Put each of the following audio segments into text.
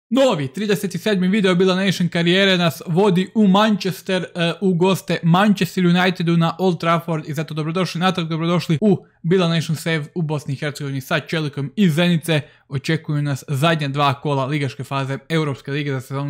Novi 37. video Bila Nation karijere nas vodi u Manchester, u goste Manchester Unitedu na Old Trafford i zato dobrodošli natrag, dobrodošli u Bila Nation Save u Bosni i Hercegovini sa Čelikom iz Zenice. Očekuju nas zadnja dva kola ligaške faze Europske lige za sezonu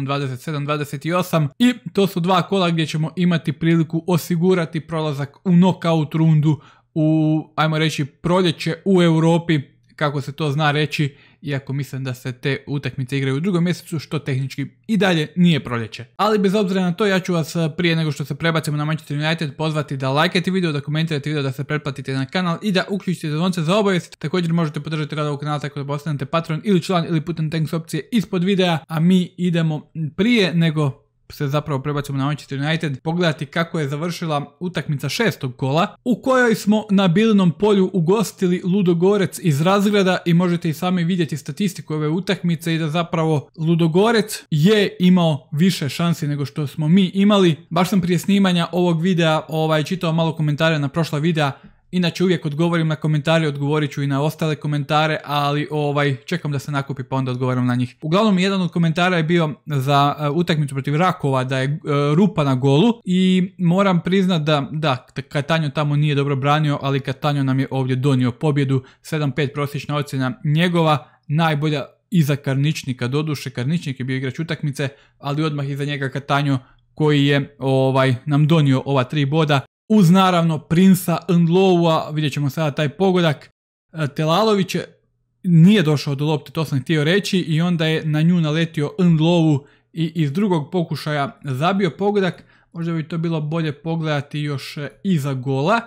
27-28 i to su dva kola gdje ćemo imati priliku osigurati prolazak u knockout rundu u, ajmo reći, proljeće u Europi, kako se to zna reći, iako mislim da se te utakmice igraju u drugom mjesecu, što tehnički i dalje nije proljeće. Ali bez obzira na to, ja ću vas prije nego što se prebacimo na Manchester United pozvati da lajkate video, da komentirate video, da se pretplatite na kanal i da uključite zvonce za obavijest. Također možete podržati rad ovog kanala tako da postanete patron ili član ili putem thanks opcije ispod videa, a mi idemo prije nego se zapravo prebacimo na Manchester United pogledati kako je završila utakmica šestog kola, u kojoj smo na Bilinom polju ugostili Ludogorec iz Razgrada i možete i sami vidjeti statistiku ove utakmice i da zapravo Ludogorec je imao više šansi nego što smo mi imali. Baš sam prije snimanja ovog videa čitao malo komentare na prošla videa. Inače uvijek odgovorim na komentare, odgovorit ću i na ostale komentare, ali čekam da se nakupi pa onda odgovaram na njih. Uglavnom, jedan od komentara je bio za utakmicu protiv Rakova da je rupa na golu i moram priznat da Katanjo tamo nije dobro branio, ali Katanjo nam je ovdje donio pobjedu. 7-5 prosječna ocjena njegova, najbolja iza Karničnika, doduše Karničnik je bio igrač utakmice, ali odmah iza njega Katanjo koji je nam donio ova 3 boda. Uz naravno Prinsa Ndloua, vidjet ćemo sada taj pogodak. Telalović nije došao do lopte, to sam htio reći, i onda je na nju naletio Ndlouu i iz drugog pokušaja zabio pogodak. Možda bi to bilo bolje pogledati još iza gola.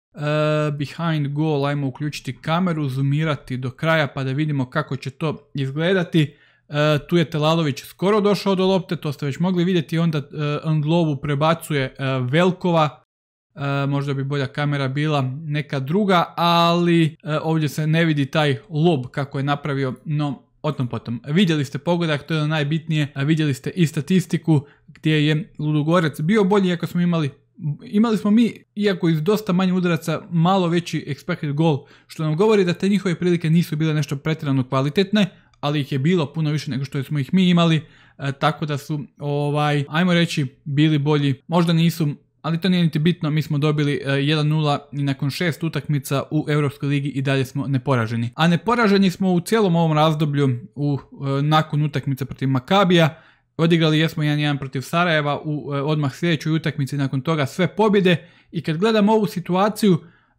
Behind goal, ajmo uključiti kameru, zoomirati do kraja pa da vidimo kako će to izgledati. Tu je Telalović skoro došao do lopte, to ste već mogli vidjeti, onda Ndlouu prebacuje Velkova. Možda bi bolja kamera bila neka druga, ali ovdje se ne vidi taj lob kako je napravio, no o tom potom. Vidjeli ste pogodak, to je najbitnije, vidjeli ste i statistiku gdje je Ludogorec bio bolji, iako smo imali smo mi, iako iz dosta manje udaraca, malo veći expected goal, što nam govori da te njihove prilike nisu bile nešto pretjerano kvalitetne, ali ih je bilo puno više nego što smo ih mi imali, tako da su, ajmo reći, bili bolji. Možda nisu, ali to nije niti bitno, mi smo dobili 1-0 i nakon 6 utakmica u Europskoj ligi i dalje smo neporaženi. A neporaženi smo u cijelom ovom razdoblju nakon utakmice protiv Makabija. Odigrali jesmo 1-1 protiv Sarajeva u odmah sljedećoj utakmici, nakon toga sve pobjede. I kad gledamo ovu situaciju,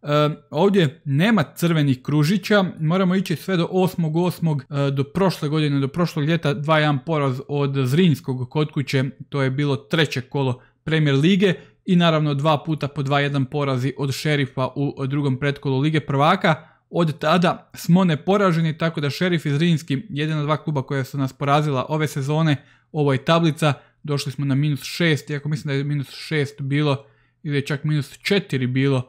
ovdje nema crvenih kružića, moramo ići sve do 8.8. Do prošle godine, do prošlog ljeta 2-1 poraz od Zrinjskog kod kuće, to je bilo treće kolo Premier lige. I naravno 2 puta po 2-1 porazi od Šerifa u drugom pretkolu Lige prvaka. Od tada smo neporaženi, tako da Šerif i Zrinjski, jedina dva kluba koja su nas porazila ove sezone, ovo je tablica, došli smo na -6, iako mislim da je -6 bilo, ili je čak -4 bilo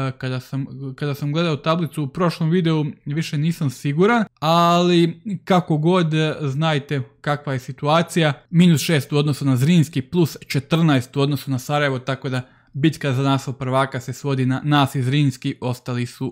kada sam gledao tablicu u prošlom videu, više nisam siguran, ali kako god, znajte kakva je situacija. -6 u odnosu na Zrinjski, plus 14 u odnosu na Sarajevo, tako da bitka za naslov prvaka se svodi na nas i Zrinjski, ostali su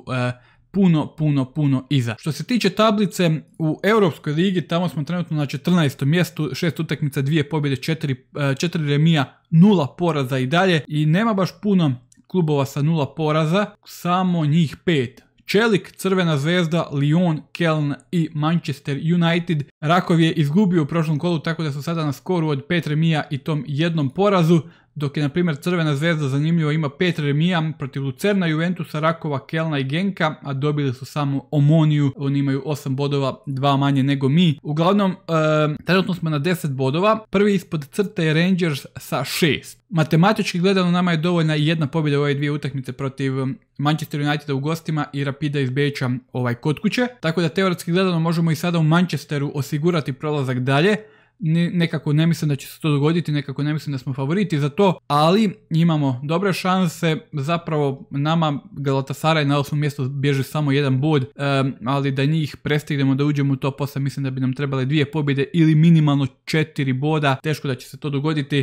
puno iza. Što se tiče tablice u Europskoj ligi, tamo smo trenutno na 14. mjestu, 6 utakmica, 2 pobjede, 4 remija, 0 poraza i dalje, i nema baš puno klubova sa 0 poraza, samo njih 5. Čelik, Crvena zvezda, Lyon, Keln i Manchester United. Rakov je izgubio u prošlom kolu, tako da su sada na skoru od 5 remija i tom jednom porazu, dok je na primjer Crvena zvezda, zanimljivo, ima 5 remija protiv Lucerna, Juventusa, Rakova, Kelna i Genka, a dobili su samo Omoniju, oni imaju 8 bodova, 2 manje nego mi. Uglavnom, trenutno smo na 10 bodova, prvi ispod crte je Rangers sa 6. Matematički gledano nama je dovoljna i jedna pobjeda u ove dvije utakmice protiv Manchester Uniteda u gostima i Rapida iz Beča kod kuće, tako da teoretski gledano možemo i sada u Manchesteru osigurati prolazak dalje. Nekako ne mislim da će se to dogoditi, nekako ne mislim da smo favoriti za to, ali imamo dobre šanse. Zapravo nama Galatasaray na 8. mjestu bježi samo jedan bod, ali da njih prestignemo, da uđemo u to posle, mislim da bi nam trebale 2 pobjede ili minimalno 4 boda. Teško da će se to dogoditi,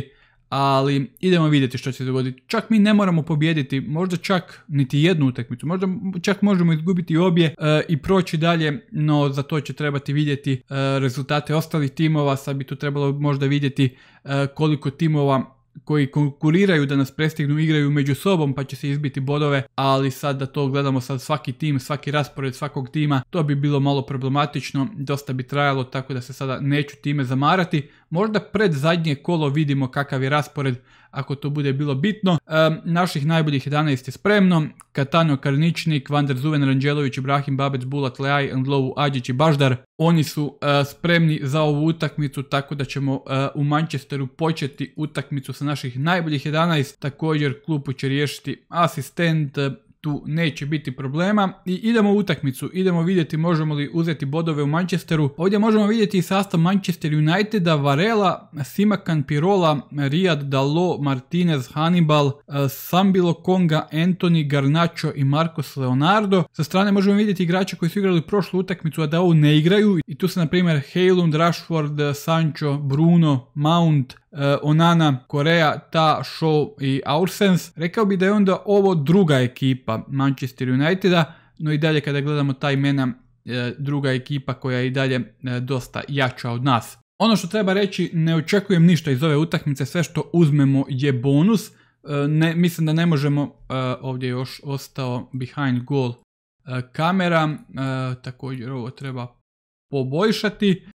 ali idemo vidjeti što će se dogoditi. Čak mi ne moramo pobijediti, možda čak niti jednu utakmicu, možda čak možemo izgubiti obje i proći dalje, no za to će trebati vidjeti rezultate ostalih timova. Sad bi tu trebalo možda vidjeti koliko timova koji konkuriraju da nas prestignu igraju među sobom pa će se izbiti bodove, ali sad da to gledamo sad svaki tim, svaki raspored svakog tima, to bi bilo malo problematično, dosta bi trajalo, tako da se sada neću time zamarati. Možda pred zadnje kolo vidimo kakav je raspored ako to bude bilo bitno. Naših najboljih 11 je spremno: Katano, Karničnik, Van der Zuven, Ranđelović, Ibrahim, Babec, Bulat, Leaj, Andlovu, Adžić i Baždar. Oni su spremni za ovu utakmicu, tako da ćemo u Manchesteru početi utakmicu sa naših najboljih 11. Također klupu će riješiti asistent, tu neće biti problema i idemo u utakmicu, idemo vidjeti možemo li uzeti bodove u Manchesteru. Ovdje možemo vidjeti i sastav Manchester Uniteda: Varela, Simakan, Pirola, Riyad, Dalot, Martinez, Hannibal, Sambilo, Konga, Anthony, Garnacho i Marcos Leonardo. Sa strane možemo vidjeti igrače koji su igrali prošlu utakmicu, a da ovu ne igraju, i tu su na primjer Haaland, Rashford, Sancho, Bruno, Mount, Onana, Korea, Ta, Shaw i Aursens. Rekao bi da je onda ovo druga ekipa Manchester Uniteda, no i dalje kada gledamo ta imena, druga ekipa koja je i dalje dosta jača od nas. Ono što treba reći, ne očekujem ništa iz ove utakmice, sve što uzmemo je bonus. Mislim da ne možemo, ovdje je još ostao behind goal kamera, također ovo treba poboljšati.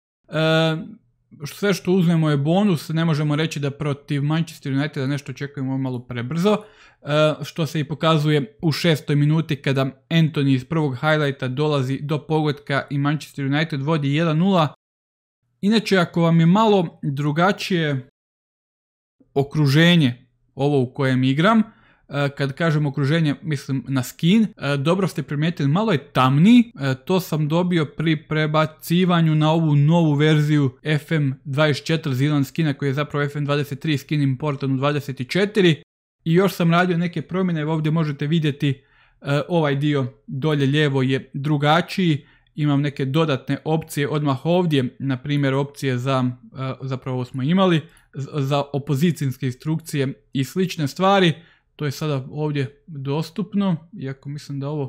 Sve što uzmemo je bonus, ne možemo reći da protiv Manchester Uniteda nešto očekujemo malo prebrzo, što se i pokazuje u 6. minuti kada Anthony iz prvog highlighta dolazi do pogotka i Manchester United vodi 1-0. Inače, ako vam je malo drugačije okruženje ovo u kojem igram, kad kažem okruženje mislim na skin, dobro ste primijetili, malo je tamniji, to sam dobio pri prebacivanju na ovu novu verziju FM24 Zealand skina, koji je zapravo FM23 skin importan u 24, i još sam radio neke promjene. Ovdje možete vidjeti ovaj dio dolje lijevo je drugačiji, imam neke dodatne opcije odmah ovdje, na primjer opcije za, zapravo ovo smo imali, za opozicijske instrukcije i slične stvari. To je sada ovdje dostupno, iako mislim da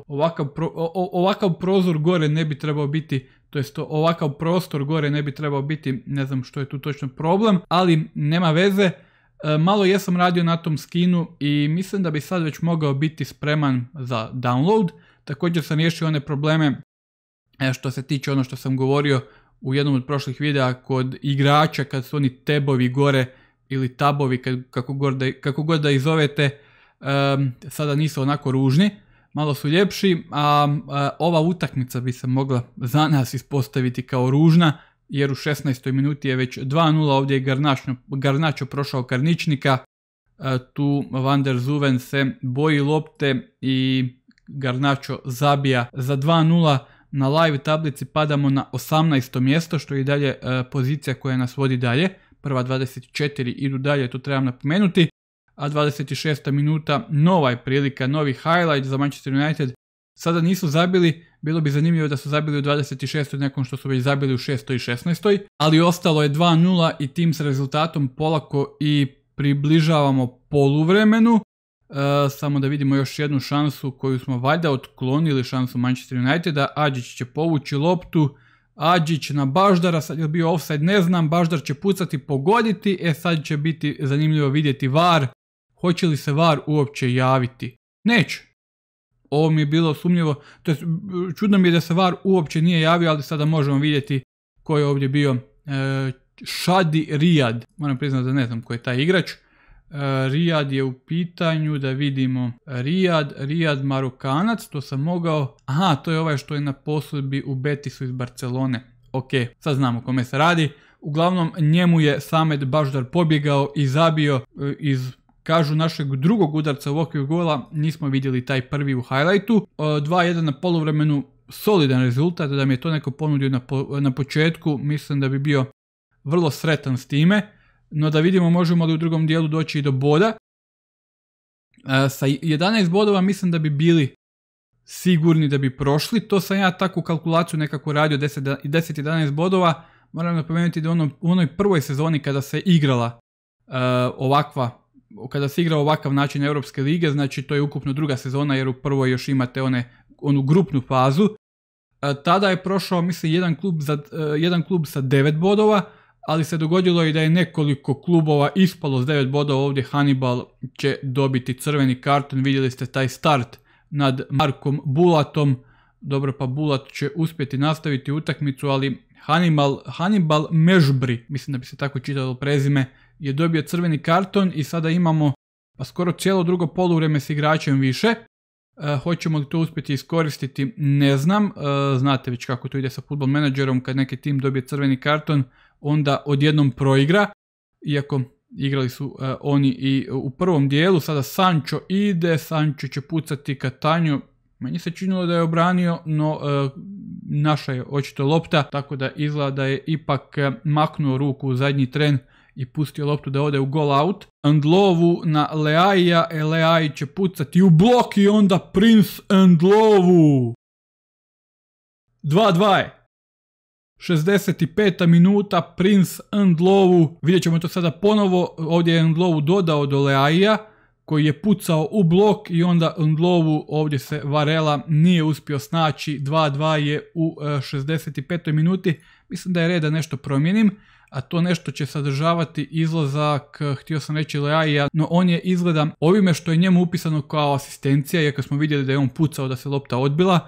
ovakav prozor gore ne bi trebao biti, to jest ovakav prostor gore ne bi trebao biti, ne znam što je tu točno problem, ali nema veze. Malo jesam radio na tom skinu i mislim da bi sad već mogao biti spreman za download. Također sam riješio one probleme što se tiče ono što sam govorio u jednom od prošlih videa kod igrača, kad su oni tabovi gore ili tabovi, kako god da ih zovete, sada nisu onako ružni, malo su ljepši, a ova utakmica bi se mogla za nas ispostaviti kao ružna, jer u 16. minuti je već 2-0, ovdje je Garnacho prošao Karničnika, tu Van der Zuven se boji lopte i Garnacho zabija za 2-0. Na live tablici padamo na 18. mjesto, što je i dalje pozicija koja nas vodi dalje. Prva 24 idu dalje, to trebam napomenuti. A 26. minuta, nova je prilika, novi highlight za Manchester United. Sada nisu zabili, bilo bi zanimljivo da su zabili u 26. nakon što su već zabili u 6. i 16. Ali ostalo je 2-0 i tim s rezultatom polako i približavamo poluvremenu. Samo da vidimo još jednu šansu koju smo valjda otklonili, šansu Manchester Uniteda. Adžić će povući loptu, Adžić na Baždara, sad je bio offside, ne znam, Baždar će pucati, pogoditi, sad će biti zanimljivo vidjeti VAR. Hoće li se VAR uopće javiti? Neće. Ovo mi je bilo sumnjivo, to je, čudno mi je da se VAR uopće nije javio, ali sada možemo vidjeti ko je ovdje bio. Shadi Riyad, moram priznati da ne znam ko je taj igrač. Riyad je u pitanju, da vidimo, Riyad Marokanac, to sam mogao, aha, to je ovaj što je na posudbi u Betisu iz Barcelone. Ok, sad znamo kome se radi. Uglavnom, njemu je Samed Baždar pobjegao i zabio iz, kažu, našeg drugog udarca u okviru gola. Nismo vidjeli taj prvi u highlightu. 2-1 na poluvremenu, solidan rezultat, da mi je to neko ponudio na početku, mislim da bi bio vrlo sretan s time. No da vidimo možemo li u drugom dijelu doći i do boda. Sa 11 bodova mislim da bi bili sigurni da bi prošli. To sam ja takvu kalkulaciju nekako radio, 10-11 bodova. Moram napomenuti da u onoj prvoj sezoni kada se igrala kada se igra ovakav način Europske lige, znači to je ukupno druga sezona jer u prvoj još imate onu grupnu fazu. Tada je prošao, mislim, jedan klub sa 9 bodova, ali se dogodilo i da je nekoliko klubova ispalo s 9 bodova. Ovdje Hannibal će dobiti crveni karton, vidjeli ste taj start nad Markom Bulatom. Dobro, pa Bulat će uspjeti nastaviti utakmicu, ali Hannibal Mežbri, mislim da bi se tako čitalo prezime, je dobio crveni karton i sada imamo pa skoro cijelo drugo poluvrijeme s igračem više. Hoćemo li to uspjeti iskoristiti, ne znam. Znate već kako to ide sa Football Managerom, kad neki tim dobije crveni karton, onda odjednom proigra, iako igrali su oni i u prvom dijelu. Sada Sancho ide, Sancho će pucati Catanju. Meni se činilo da je obranio, no naša je očito lopta, tako da izgleda da je ipak maknuo ruku u zadnji tren i pustio loptu da ode u goal out. Ndlovu na Leaija, Leaj će pucati u blok i onda Prince Ndlovu. 2-2 je. 65. minuta, Prince Ndlovu. Vidjet ćemo to sada ponovo. Ovdje je Ndlovu dodao do Leaija, koji je pucao u blok i onda Ndlovu, ovdje se Varela nije uspio snaći. 2-2 je u 65. minuti. Mislim da je red da nešto promijenim, a to nešto će sadržavati izlazak, htio sam reći, Leaija, no on je izgleda ovime što je njemu upisano kao asistencija, iako smo vidjeli da je on pucao da se lopta odbila,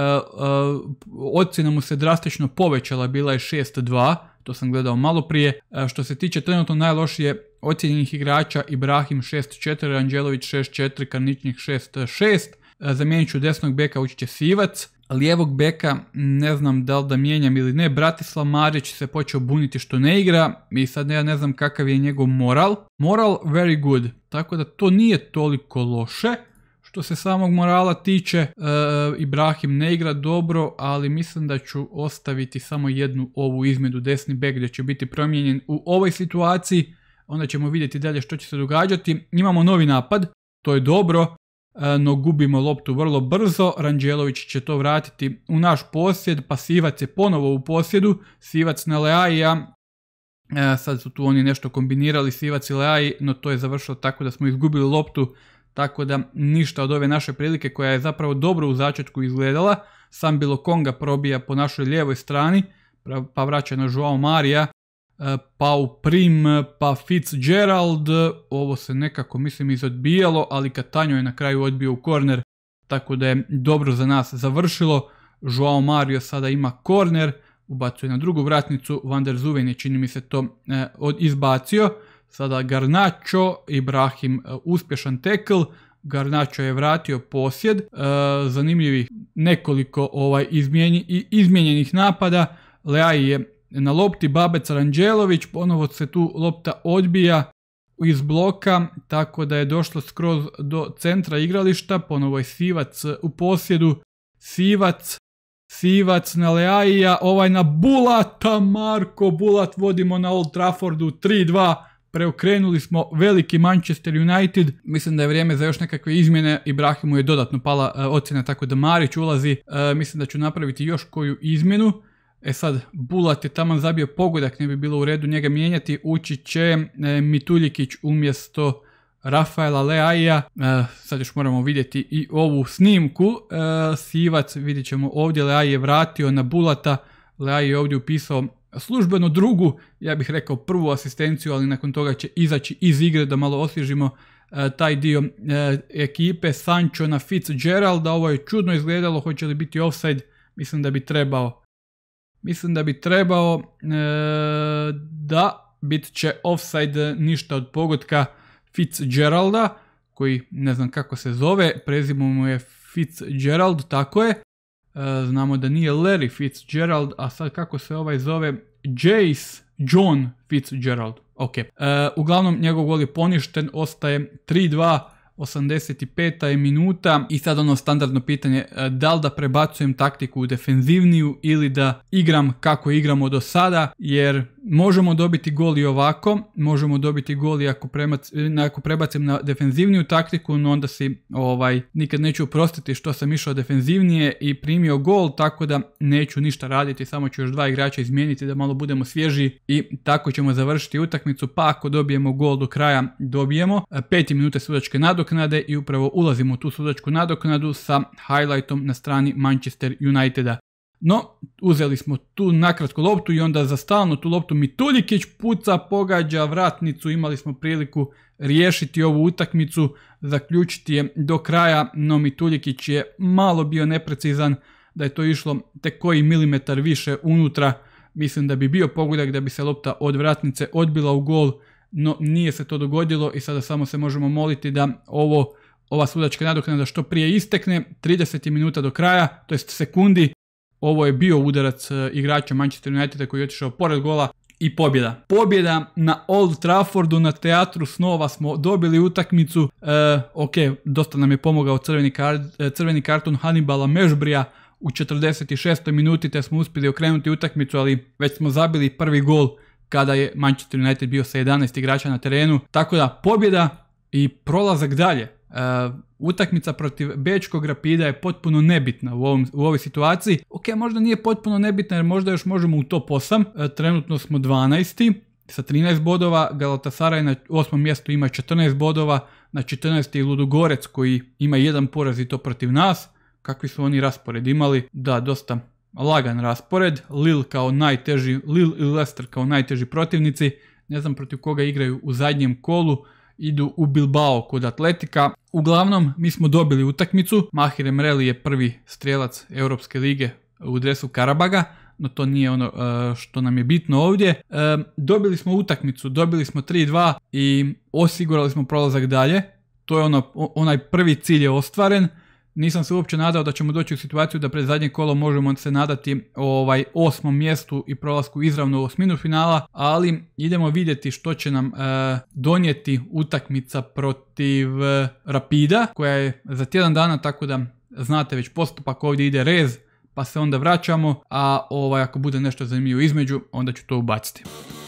ocjena mu se drastično povećala, bila je 6-2, to sam gledao malo prije. Što se tiče trenutno najlošije ocjenjenih igrača, Ibrahim 6-4, Anđelović 6-4, Karničnik 6-6, zamijenit ću desnog beka, ući će Sivac. Lijevog beka ne znam da li da mijenjam ili ne. Bratislav Marić se počeo buniti što ne igra i sad ja ne znam kakav je njegov moral. Moral very good, tako da to nije toliko loše. Što se samog morala tiče, Ibrahim ne igra dobro, ali mislim da ću ostaviti samo jednu ovu izmjenu, desni bek gdje će biti promijenjen u ovoj situaciji. Onda ćemo vidjeti dalje što će se događati. Imamo novi napad, to je dobro, no gubimo loptu vrlo brzo. Ranđelović će to vratiti u naš posjed, pa Sivac je ponovo u posjedu. Sivac na Leaija, sad su tu oni nešto kombinirali, Sivac i Leaji, no to je završilo tako da smo izgubili loptu, tako da ništa od ove naše prilike koja je zapravo dobro u začetku izgledala. Sam Bilokonga probija po našoj lijevoj strani, pa vraća na Joao Marija, pa u Prim, pa Fitzgerald. Ovo se nekako, mislim, izodbijalo, ali Catanjo je na kraju odbio u korner, tako da je dobro za nas završilo. Joao Mario sada ima korner, ubacuje na drugu vratnicu, Van der Zuven je, čini mi se, to izbacio. Sada Garnacho, Ibrahim uspješan tackle, Garnacho je vratio posjed. Zanimljivih nekoliko izmijenjenih napada. Leaj je na lopti, Babec, Ranđelović, ponovo se tu lopta odbija iz bloka, tako da je došlo skroz do centra igrališta. Ponovo je Sivac u posjedu, Sivac na Leaija, ovaj na Bulata, Marko Bulat, vodimo na Old Traffordu 3-2. Preokrenuli smo veliki Manchester United. Mislim da je vrijeme za još nekakve izmjene. Ibrahimu je dodatno pala ocjena, tako da Marić ulazi. Mislim da ću napraviti još koju izmjenu. Sad, Bulat je taman zabio pogodak, ne bi bilo u redu njega mijenjati. Ući će Mituljikić umjesto Rafaela Leaija. Sad još moramo vidjeti i ovu snimku. Sivac, vidjet ćemo ovdje, Leaj je vratio na Bulata. Leaj je ovdje upisao službeno drugu, ja bih rekao prvu asistenciju, ali nakon toga će izaći iz igre da malo osvježimo taj dio ekipe. Sancho na Fitzgeralda, ovo je čudno izgledalo, hoće li biti offside? Mislim da bi trebao. Da, bit će offside, ništa od pogotka Fitzgeralda, koji ne znam kako se zove, prezimo mu je Fitzgerald, tako je. Znamo da nije Larry Fitzgerald, a sad kako se ovaj zove, John Fitzgerald. Ok. Uglavnom njegov gol je poništen, ostaje 3-2, 85. je minuta i sad ono standardno pitanje, da li da prebacujem taktiku u defenzivniju ili da igram kako igramo do sada, jer Možemo dobiti gol i ovako, možemo dobiti gol i ako prebacim na defenzivniju taktiku, no onda si nikad neću oprostiti što sam išao defenzivnije i primio gol, tako da neću ništa raditi, samo ću još 2 igrača izmijeniti da malo budemo svježi i tako ćemo završiti utakmicu, pa ako dobijemo gol do kraja, dobijemo. 5 minute sudačke nadoknade i upravo ulazimo u tu sudačku nadoknadu sa highlightom na strani Manchester Uniteda. No, uzeli smo tu nakratko loptu i onda za stalno tu loptu Mituljikić puca, pogađa vratnicu, imali smo priliku riješiti ovu utakmicu, zaključiti je do kraja, no Mituljikić je malo bio neprecizan, da je to išlo tek koji milimetar više unutra, mislim da bi bio pogodak, da bi se lopta od vratnice odbila u gol, no nije se to dogodilo i sada samo se možemo moliti da ova sudačka nadoknada što prije istekne. 30 minuta do kraja, to jest sekundi. Ovo je bio udarac igrača Manchester Uniteda koji je otišao pored gola i pobjeda. Pobjeda na Old Traffordu, na teatru snova smo dobili utakmicu. Ok, dosta nam je pomogao crveni karton Hannibala Mešbrija u 46. minuti, te smo uspjeli okrenuti utakmicu, ali već smo zabili prvi gol kada je Manchester United bio sa 11 igrača na terenu. Tako da pobjeda i prolazak dalje. Utakmica protiv Bečkog Rapida je potpuno nebitna u ovoj situaciji. Ok, možda nije potpuno nebitna jer možda još možemo u top 8. Trenutno smo 12. sa 13 bodova. Galatasaray na 8. mjestu ima 14 bodova. Na 14. je Ludogorec koji ima 1 poraz i to protiv nas. Kakvi su oni raspored imali? Da, dosta lagan raspored. Lille i Leicester kao najteži protivnici. Ne znam protiv koga igraju u zadnjem kolu. Idu u Bilbao kod Atletika. Uglavnom, mi smo dobili utakmicu. Mahir Emreli je prvi strijelac Europske lige u dresu Karabaga, no to nije ono što nam je bitno ovdje. Dobili smo utakmicu, dobili smo 3-2 i osigurali smo prolazak dalje. To je onaj prvi cilj je ostvaren. Nisam se uopće nadao da ćemo doći u situaciju da pred zadnje kolo možemo se nadati 8. mjestu i prolasku izravno u osminu finala, ali idemo vidjeti što će nam donijeti utakmica protiv Rapida, koja je za tjedan dana, tako da znate već postupak, ovdje ide rez, pa se onda vraćamo, a ako bude nešto zanimljivo između, onda ću to ubaciti.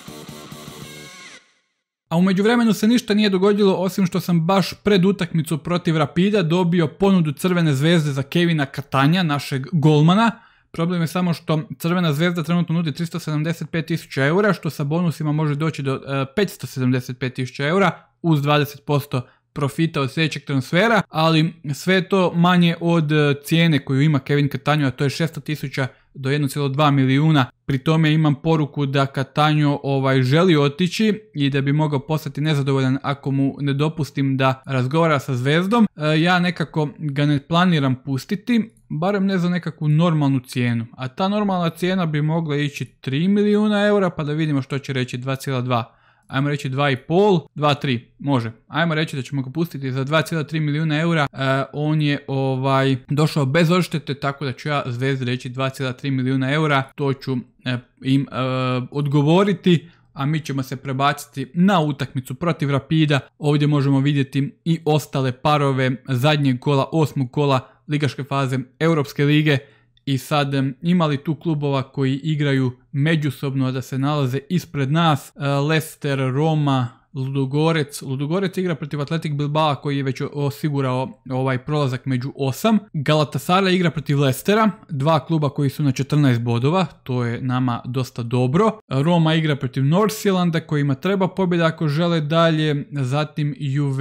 A u međuvremenu se ništa nije dogodilo osim što sam baš pred utakmicu protiv Rapida dobio ponudu Crvene zvezde za Kevina Katanja, našeg golmana. Problem je samo što Crvena zvezda trenutno nudi 375.000 eura, što sa bonusima može doći do 575.000 eura uz 20% profita od sljedećeg transfera, ali sve je to manje od cijene koju ima Kevin Catanjo, a to je 600.000 do 1,2 milijuna. Pri tome imam poruku da Catanjo želi otići i da bi mogao postati nezadovoljan ako mu ne dopustim da razgovara sa Zvezdom. Ja nekako ga ne planiram pustiti, barem ne za nekakvu normalnu cijenu. A ta normalna cijena bi mogla ići 3 milijuna eura, pa da vidimo što će reći 2,2. Ajmo reći 2,5, 2,3, može. Ajmo reći da ćemo ga pustiti za 2,3 milijuna eura. On je došao bez odštete, tako da ću ja Zvezdi reći 2,3 milijuna eura. To ću im odgovoriti, a mi ćemo se prebaciti na utakmicu protiv Rapida. Ovdje možemo vidjeti i ostale parove zadnjeg kola, 8. kola ligaške faze Europske lige. I sad imali tu klubova koji igraju međusobno da se nalaze ispred nas. Leicester, Roma, Ludogorec. Ludogorec igra protiv Athletic Bilbao koji je već osigurao prolazak među 8. Galatasaray igra protiv Leicestera, 2 kluba koji su na 14 bodova, to je nama dosta dobro. Roma igra protiv Nordsjælanda kojima treba pobjeda ako žele dalje. Zatim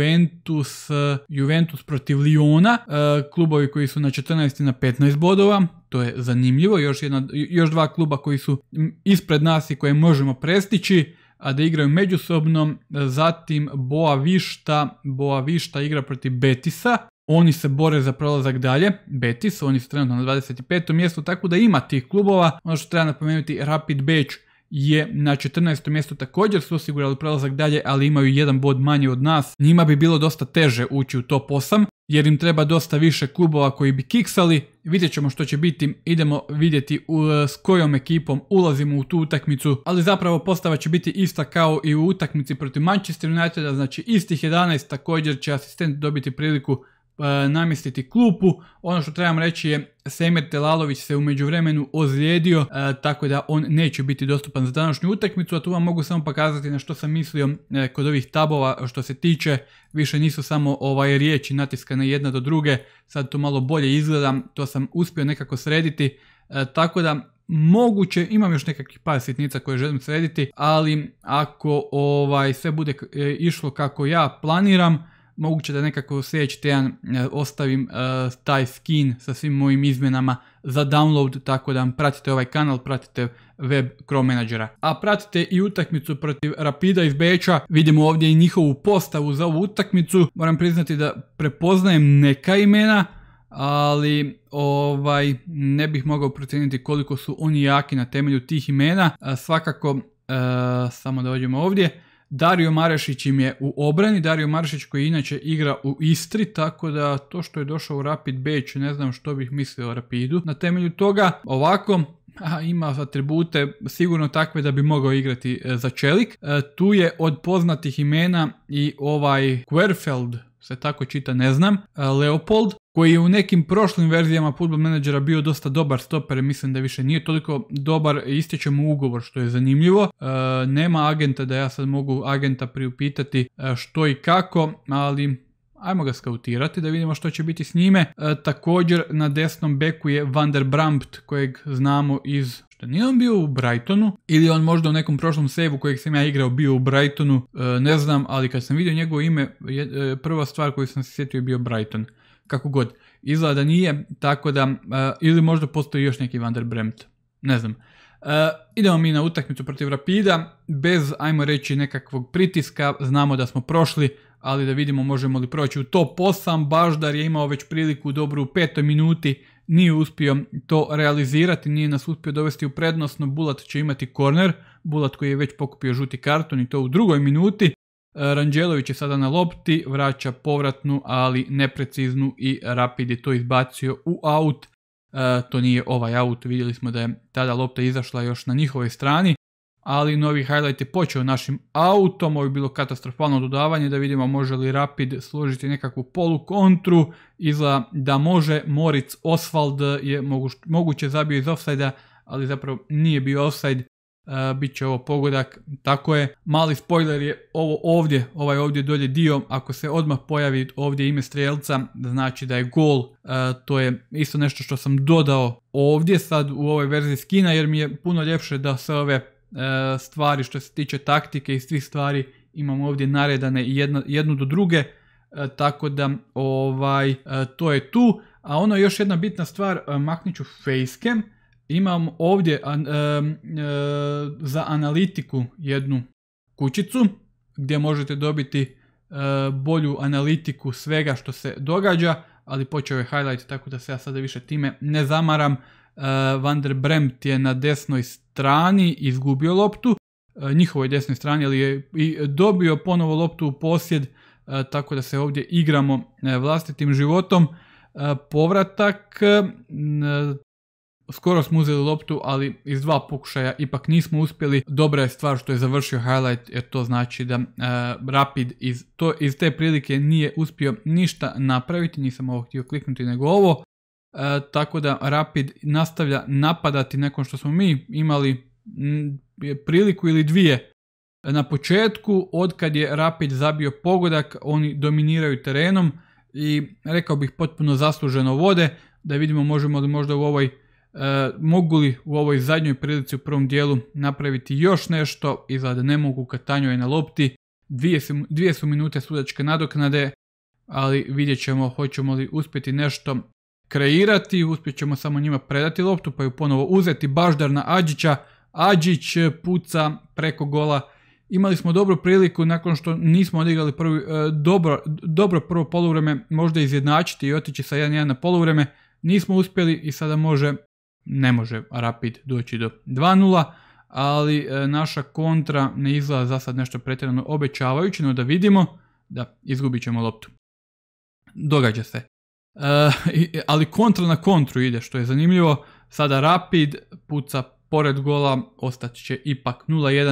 Juventus protiv Lyona, klubovi koji su na 14 i na 15 bodova. To je zanimljivo, još 2 kluba koji su ispred nas i koje možemo prestići, a da igraju međusobno. Zatim Boavista igra protiv Betisa. Oni se bore za prolazak dalje. Betis, oni su trenutno na 25. mjestu, tako da ima tih klubova. Ono što treba napomenuti, Rapid Beč je na 14. mjestu, također su osigurali prolazak dalje, ali imaju 1 bod manje od nas. Njima bi bilo dosta teže ući u top 8, jer im treba dosta više klubova koji bi kiksali. Vidjet ćemo što će biti, idemo vidjeti s kojom ekipom ulazimo u tu utakmicu, ali zapravo postava će biti ista kao i u utakmici protiv Manchester Uniteda, znači istih 11, također će asistent dobiti priliku namjestiti klupu. Ono što trebam reći je Semir Telalović se u međuvremenu ozlijedio, tako da on neće biti dostupan za današnju utakmicu, a tu vam mogu samo pokazati na što sam mislio kod ovih tabova što se tiče, više nisu samo riječi natiskane jedna do druge, sad to malo bolje izgleda, to sam uspio nekako srediti, tako da moguće, imam još nekakvih par sitnica koje želim srediti, ali ako sve bude išlo kako ja planiram, moguće da nekako sljedeći tjedan ostavim taj skin sa svim mojim izmjenama za download, tako da pratite ovaj kanal, pratite web Chrome Managera. A pratite i utakmicu protiv Rapida iz Beča, vidimo ovdje i njihovu postavu za ovu utakmicu. Moram priznati da prepoznajem neka imena, ali ne bih mogao procijeniti koliko su oni jaki na temelju tih imena. Svakako, samo da dođemo ovdje, Dario Marešić im je u obrani, Dario Marešić koji inače igra u Istri, tako da to što je došao u Rapid Beč, ne znam što bih mislio o Rapidu. Na temelju toga, ovako, ima atribute sigurno takve da bi mogao igrati za Čelik. Tu je od poznatih imena i Querfeld, se tako čita, ne znam, Leopold, koji je u nekim prošlim verzijama Football Managera bio dosta dobar stoper, mislim da više nije toliko dobar, istječe mu ugovor što je zanimljivo. Nema agenta da ja sad mogu agenta priupitati što i kako, ali ajmo ga skautirati da vidimo što će biti s njime. Također na desnom beku je Van der Brampt kojeg znamo iz... Nije on bio u Brightonu ili on možda u nekom prošlom save-u kojeg sam ja igrao bio u Brightonu, ne znam, ali kad sam vidio njegovo ime, prva stvar koju sam se sjetio je bio Brighton. Kako god, izgleda da nije, tako da, ili možda postoji još neki Van der Bremt, ne znam. Idemo mi na utakmicu protiv Rapida, bez, ajmo reći, nekakvog pritiska, znamo da smo prošli, ali da vidimo možemo li proći u top 8, Baždar je imao već priliku dobru u 5. minuti, nije uspio to realizirati, nije nas uspio dovesti u prednost, no Bulat će imati korner, Bulat koji je već pokupio žuti karton i to u 2. minuti. Ranđelović je sada na lopti, vraća povratnu, ali nepreciznu i Rapid je to izbacio u aut. To nije ovaj aut, vidjeli smo da je tada lopta izašla još na njihovoj strani, ali novi highlight je počeo našim autom, ovo je bilo katastrofalno dodavanje, da vidimo može li Rapid složiti nekakvu polukontru, izgleda da može, Moritz Oswald je moguće zabio iz offside-a, ali zapravo nije bio offside. Bit će ovo pogodak, tako je. Mali spoiler je ovo ovdje, ovaj ovdje dolje dio, ako se odmah pojavi ovdje ime strijelca, znači da je gol. To je isto nešto što sam dodao ovdje sad u ovoj verziji skina, jer mi je puno ljepše da sve ove stvari što se tiče taktike i svih stvari imam ovdje naredane jednu do druge, tako da to je tu. A ono još jedna bitna stvar, maknit ću facecam. Imam ovdje za analitiku jednu kućicu gdje možete dobiti bolju analitiku svega što se događa, ali počeo je highlight tako da se ja sada više time ne zamaram. Van der Bremt je na desnoj strani izgubio loptu, njihovoj desnoj strani, ali je i dobio ponovo loptu u posjed, tako da se ovdje igramo vlastitim životom. Povratak... Skoro smo uzeli loptu, ali iz 2 pokušaja ipak nismo uspjeli. Dobra je stvar što je završio highlight, jer to znači da Rapid iz te prilike nije uspio ništa napraviti. Nisam ovo htio kliknuti nego ovo. Tako da Rapid nastavlja napadati nakon što smo mi imali priliku ili dvije. Na početku, od kad je Rapid zabio pogodak, oni dominiraju terenom i rekao bih potpuno zasluženo vode. Da vidimo možemo li možda mogu li u ovoj zadnjoj prilici u prvom dijelu napraviti još nešto. Izgleda ne mogu, Katanjo je na lopti. 2 su minute sudačke nadoknade, ali vidjet ćemo hoćemo li uspjeti nešto kreirati. Uspjet ćemo samo njima predati loptu pa ju ponovo uzeti. Baždar na Adžića. Adžić puca preko gola. Imali smo dobru priliku nakon što nismo odigrali dobro prvo poluvreme, možda izjednačiti i otići sa 1-1 na poluvreme. Nismo uspjeli i sada ne može Rapid doći do 2-0, ali naša kontra ne izgleda za sad nešto pretjerano obećavajuće, no da vidimo da izgubit ćemo loptu. Događa se. Ali kontra na kontru ide, što je zanimljivo. Sada Rapid puca pored gola, ostat će ipak 0-1.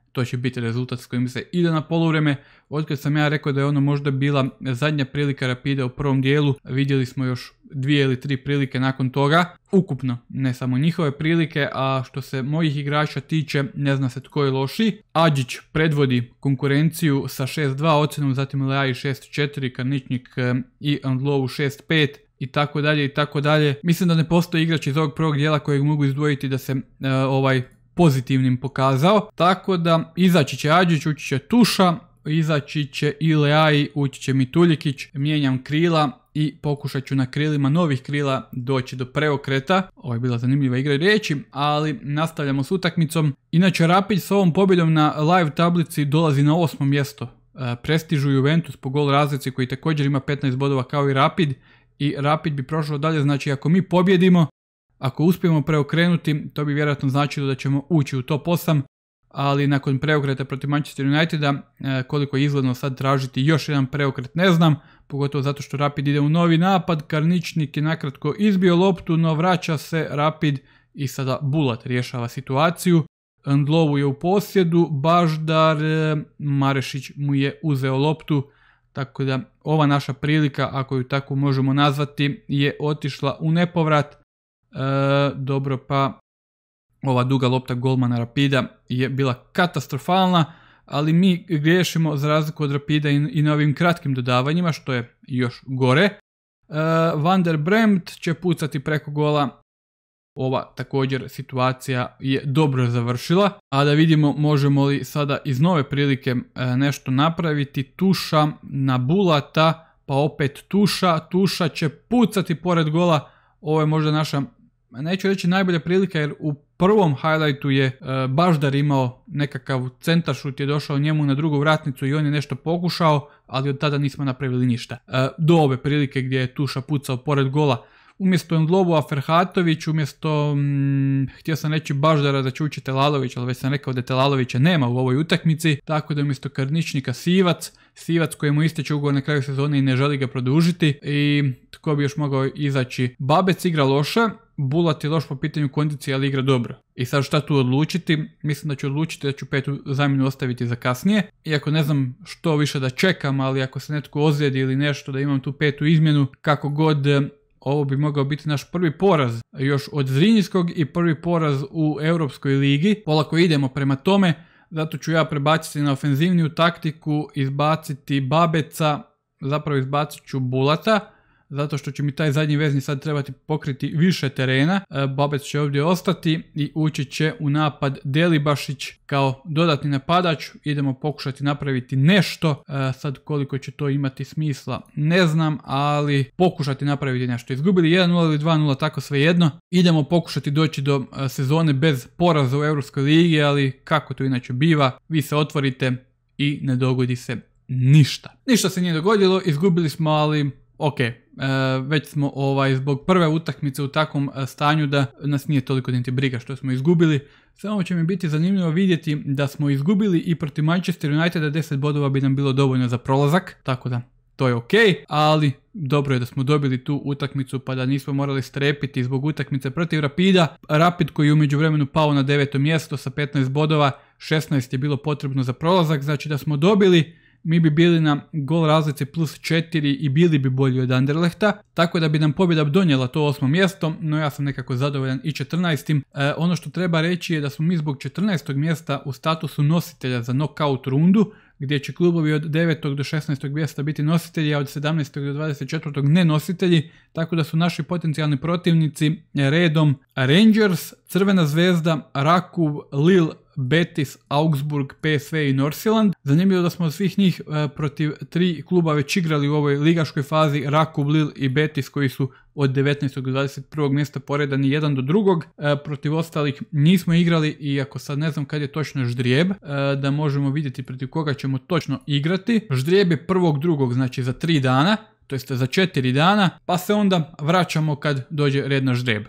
to će biti rezultat s kojim se ide na poluvreme. Otkad sam ja rekao da je ono možda bila zadnja prilika Rapida u prvom dijelu, vidjeli smo još 2 ili 3 prilike nakon toga. Ukupno, ne samo njihove prilike, a što se mojih igrača tiče, ne zna se tko je lošiji. Adžić predvodi konkurenciju sa 6-2 ocjenom, zatim Leaji 6-4, Karničnik i Andlovu 6-5. I tako dalje, i tako dalje. Mislim da ne postoji igrač iz ovog prvog dijela kojeg mogu izdvojiti da se pozitivnim pokazao. Tako da izaći će Adžić, ući će Tuša, izaći će i Leaji, ući će Mituljikić. Mijenjam krila i pokušat ću na krilima novih krila doći do preokreta. Ovo je bila zanimljiva igra riječi, ali nastavljamo s utakmicom. Inače, Rapid s ovom pobjedom na live tablici dolazi na 8. mjesto. Prestižu Juventus po gol razlici koji također ima 15 bodova kao i Rapid. I Rapid bi prošao dalje, znači ako mi pobjedimo, ako uspijemo preokrenuti, to bi vjerojatno značilo da ćemo ući u top 8, ali nakon preokreta protiv Manchester Uniteda, koliko je izgledno sad tražiti još jedan preokret ne znam, pogotovo zato što Rapid ide u novi napad, Karničnik je nakratko izbio loptu, no vraća se Rapid i sada Bulat rješava situaciju. Ndlovu je u posjedu, Baždar, Marešić mu je uzeo loptu, tako da ova naša prilika, ako ju tako možemo nazvati, je otišla u nepovrat. Dobro, pa ova duga lopta golmana Rapida je bila katastrofalna, ali mi griješimo za razliku od Rapida i na ovim kratkim dodavanjima, što je još gore. Van der Bremt će pucati preko gola. Ova također situacija je dobro završila, a da vidimo možemo li sada iz nove prilike nešto napraviti. Tuša na Bulata, pa opet Tuša će pucati pored gola. Ovo je možda naša, neću reći najbolja prilika, jer u prvom highlightu je Baždar imao nekakav centaršut, je došao njemu na drugu vratnicu i on je nešto pokušao, ali od tada nismo napravili ništa. Do ove prilike gdje je Tuša pucao pored gola, umjesto Ndlobova Ferhatović, umjesto, htio sam reći Baždara da će ući Telalović, ali već sam rekao da Telalovića nema u ovoj utakmici, tako da umjesto Karničnika Sivac kojemu isteče ugovor na kraju sezone i ne želi ga produžiti. I tko bi još mogao izaći? Babec igra loše, Bulat je loš po pitanju kondicije, ali igra dobro. I sad šta tu odlučiti? Mislim da ću odlučiti da ću petu zamjenu ostaviti za kasnije. Iako ne znam što više da čekam, ali ako se netko ozlijedi ili nešto, da imam tu petu izmjenu, kako god, ovo bi mogao biti naš prvi poraz još od Zrinjskog i prvi poraz u Europskoj ligi. Polako idemo prema tome, zato ću ja prebaciti na ofenzivniju taktiku, izbaciti Babeca, zapravo izbacit ću Bulata, zato što će mi taj zadnji vezni sad trebati pokriti više terena. Babec će ovdje ostati i ući će u napad Delibašić kao dodatni napadač. Idemo pokušati napraviti nešto. Sad koliko će to imati smisla ne znam, ali pokušati napraviti nešto. Izgubili 1-0 ili 2-0, tako svejedno. Idemo pokušati doći do sezone bez poraza u Europskoj ligi, ali kako to inače biva, vi se otvorite i ne dogodi se ništa. Ništa se nije dogodilo, izgubili smo, ali ok, već smo zbog prve utakmice u takvom stanju da nas nije toliko niti briga što smo izgubili. Samo će mi biti zanimljivo vidjeti da smo izgubili i protiv Manchester Uniteda 10 bodova bi nam bilo dovoljno za prolazak, tako da to je ok, ali dobro je da smo dobili tu utakmicu pa da nismo morali strepiti zbog utakmice protiv Rapida. Rapid koji je u međuvremenu pao na 9. mjesto sa 15 bodova, 16 je bilo potrebno za prolazak, znači da smo dobili, mi bi bili na gol razlici +4 i bili bi bolji od Anderlehta, tako da bi nam pobjeda donijela to 8. mjesto, no ja sam nekako zadovoljan i 14. Ono što treba reći je da smo mi zbog 14. mjesta u statusu nositelja za knockout rundu, gdje će klubovi od 9. do 16. mjesta biti nositelji, a od 17. do 24. ne nositelji, tako da su naši potencijalni protivnici redom Rangers, Crvena zvezda, Rakov, Lille, Betis, Augsburg, PSV i Nordsjælland. Zanimljivo da smo od svih njih protiv 3 kluba već igrali u ovoj ligaškoj fazi, Rakov, Lille i Betis koji su od 19. do 21. mjesta poredani jedan do drugog. Protiv ostalih nismo igrali, iako sad ne znam kad je točno ždrijeb, da možemo vidjeti protiv koga ćemo točno igrati. Ždrijeb je 1.2. znači za 3 dana, to jest za 4 dana, pa se onda vraćamo kad dođe red na ždrijeb.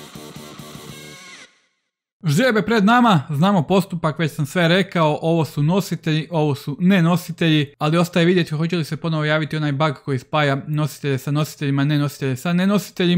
Ždrijeb je pred nama, znamo postupak, već sam sve rekao, ovo su nositelji, ovo su nenositelji, ali ostaje vidjeti hoće li se ponovo javiti onaj bug koji spaja nositelje sa nositeljima, nenositelje sa nenositeljima.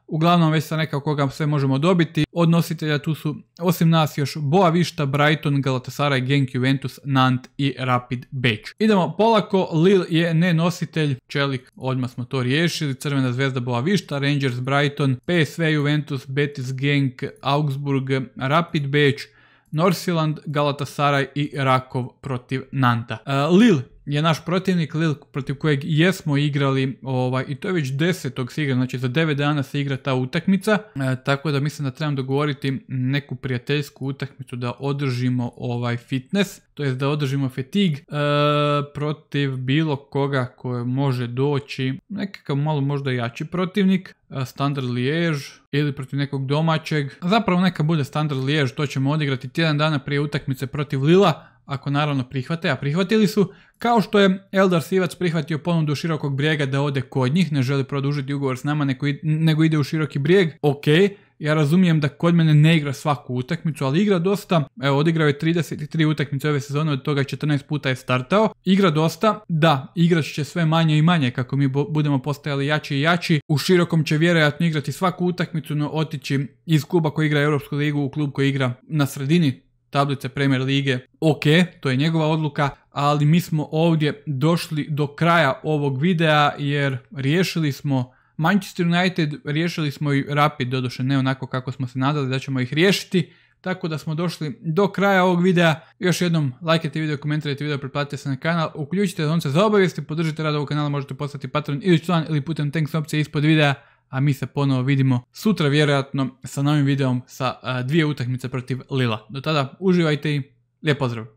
Uglavnom već sam rekao koga sve možemo dobiti. Od nositelja tu su osim nas još Boavista, Brighton, Galatasaray, Genk, Juventus, Nantes i Rapid Beč. Idemo polako, Lille je nenositelj, Čelik, odmah smo to riješili, Crvena zvezda Boavista, Rangers, Brighton, PSV, Juventus, Betis, Genk, Augsburg, Rapid Beč, Nordsjælland, Galatasaray i Rakov protiv Nanta. Lille je naš protivnik, Lille protiv kojeg jesmo igrali i to je već 10. se igra, znači za 9 dana se igra ta utakmica, tako da mislim da trebam dogovoriti neku prijateljsku utakmicu da održimo fitness, to jest da održimo fatigue protiv bilo koga koje može doći, nekakav malo možda jači protivnik, Standard Liège ili protiv nekog domaćeg, zapravo neka bude Standard Liège, to ćemo odigrati tjedan dana prije utakmice protiv Lilla, ako naravno prihvate, a prihvatili su, kao što je Eldar Sivac prihvatio ponudu Širokog Brijega da ode kod njih, ne želi produžiti ugovor s nama, nego ide u Široki Brijeg, ok, ja razumijem da kod mene ne igra svaku utakmicu, ali igra dosta, evo odigrao je 33 utakmice ove sezone, od toga 14 puta je startao, igra dosta, da, igrat će sve manje i manje kako mi budemo postajali jači i jači, u Širokom će vjerojatno igrati svaku utakmicu, no otići iz kluba koji igra Europsku ligu u klub koji igra na sredini tablice Premier lige, ok, to je njegova odluka, ali mi smo ovdje došli do kraja ovog videa jer riješili smo Manchester United, riješili smo i Rapid, doduše ne onako kako smo se nadali da ćemo ih riješiti, tako da smo došli do kraja ovog videa. Još jednom lajkajte video, komentirajte video, pretplatite se na kanal, uključite zvonce za obavijesti, podržite rad ovog kanala, možete postati patron ili član ili putem thanks opcije ispod videa, a mi se ponovo vidimo sutra vjerojatno sa novim videom sa 2 utakmice protiv Lilla. Do tada uživajte i lijep pozdrav!